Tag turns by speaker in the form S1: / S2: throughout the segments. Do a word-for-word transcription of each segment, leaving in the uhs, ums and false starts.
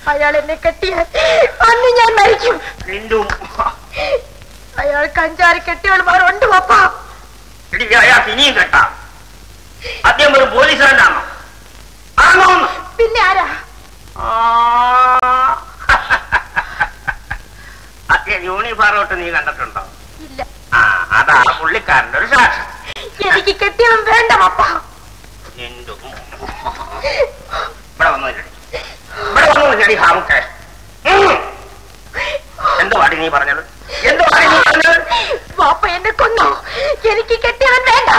S1: അയാൾ എന്നെ കെട്ടിയാൽ അന്ന് ഞാൻ മരിക്കും. അയാൾ കഞ്ചാരി കെട്ടിയവൾമാരുണ്ട് പപ്പ.
S2: അയാൾക്ക് ഇനിയും കെട്ടാം. അദ്ദേഹം ഒരു പോലീസുകാരനാണോ?
S1: പിന്നെ ആരാ?
S2: അദ്ദേഹം യൂണിഫോം നീ കണ്ടിട്ടുണ്ടോ?
S1: ഇല്ല.
S2: ആ അതാ പുള്ളിക്കാരന്റെ ഒരു സാക്ഷി.
S1: എനിക്ക് കെട്ടിയവൻ വേണ്ട പപ്പ.
S2: ഇവിടെ വന്നു ഇവിടെ വന്നു ചെടി ഹാമുക്കെ. എന്തോ പാടി നീ പറഞ്ഞത്? എന്തോ പാടി നീ പറഞ്ഞത്?
S1: പാപ്പ എന്നെ കൊന്നോ? എനിക്ക് കെട്ടിയവൻ വേണ്ട.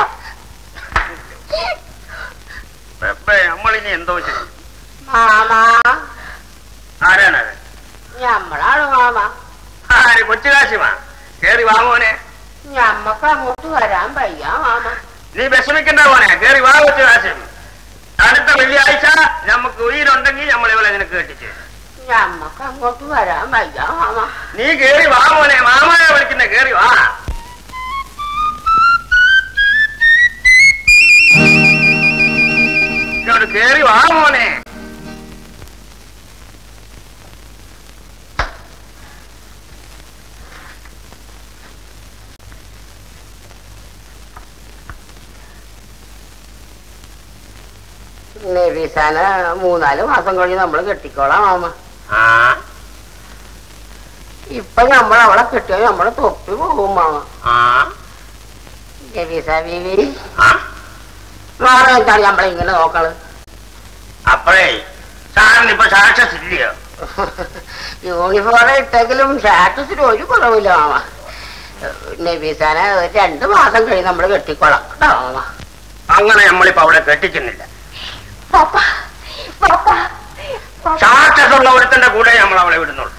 S2: നമ്മളിനി എന്തോ ചെയ്യും?
S1: മാമാ.
S2: ആരാണത്?
S1: ഞമ്മളാണ് മാമ.
S2: ആര്? കൊച്ചുകാശിമാ? കേറി വാ മോനെ.
S1: ഞമ്മക്ക് അങ്ങോട്ട് വരാൻ വയ്യ മാമ.
S2: നീ വിഷമിക്കണ്ട മോനെ, കേറി വാ കൊച്ചുകാശി. അടുത്ത വെള്ളിയാഴ്ച നമുക്ക് ഉயிருണ്ടെങ്കിൽ നമ്മൾ ഇവളെ നിനക്ക് കെട്ടിച്ച്.
S1: ഞമ്മക്ക് അങ്ങോട്ട് വരാൻ വയ്യ മാമ.
S2: നീ കേറി വാ മോനെ, മാമനെ വിളിക്കുന്ന കേറി വാ. ഇങ്ങോട്ട് കേറി വാ മോനെ.
S1: നബീസാന മൂന്നാല് മാസം കഴിഞ്ഞ് നമ്മള് കെട്ടിക്കോളാം മാമ. ഇപ്പൊ നമ്മൾ അവളെ കെട്ടിയോ നമ്മള് തൊപ്പി പോകും മാമ. നബീസ ബീവി മാമ എന്താണ് നമ്മളിങ്ങനെ നോക്കള്?
S2: അപ്പഴേ സാറിന് ഇപ്പൊ സാക്ഷസ് ഇല്ലയോ?
S1: യൂണിഫോം ഇട്ടെങ്കിലും സ്റ്റാറ്റസിന് ഒരു കുറവില്ല മാമ. നബീസാന രണ്ടു മാസം കഴിഞ്ഞ് നമ്മള് കെട്ടിക്കോളാം കേട്ടോ മാമ.
S2: അങ്ങനെ നമ്മളിപ്പോ അവിടെ കെട്ടിക്കുന്നില്ല. സാക്ഷസുള്ള ഒരുത്തന്റെ കൂടെ നമ്മൾ അവളെ വിടുന്നുള്ളൂ.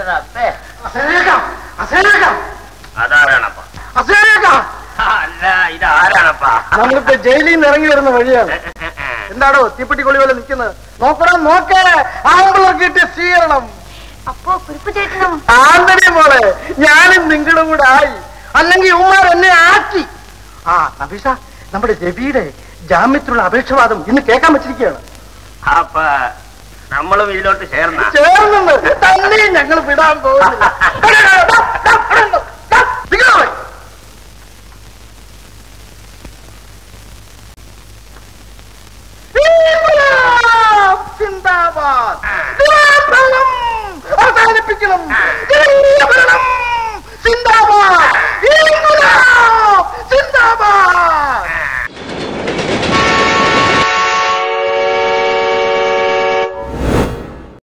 S2: അതാരാണപ്പാ? അല്ല ഇതാരാണപ്പാ?
S3: നമ്മളിപ്പോ ജയിലിൽ നിന്ന് ഇറങ്ങി വരുന്ന വഴിയാണ്. എന്താണോ തീപ്പെട്ടി കൊള്ളി പോലെ നിൽക്കുന്നത്? നോക്കണം നോക്കേ, ആമ്പിളർക്ക് കിട്ടിയ സ്വീകരണം.
S1: അപ്പോ കുറിപ്പ് ചേട്ടനും
S3: ആന്തരി മോളെ ഞാനും നിങ്ങളും കൂടെ ആയി, അല്ലെങ്കിൽ ഉമ്മാർ എന്നെ ആക്കി. ആ നബീസ, നമ്മുടെ രവിയുടെ ജാമ്യത്തിലുള്ള അപേക്ഷവാദം ഇന്ന് കേൾക്കാൻ വെച്ചിരിക്കുകയാണ്.
S2: അപ്പൊ നമ്മളും ഇതിലോട്ട് ചേർന്ന
S3: ചേർന്നു തന്നെ ഞങ്ങൾ വിടാൻ പോകുന്നില്ല.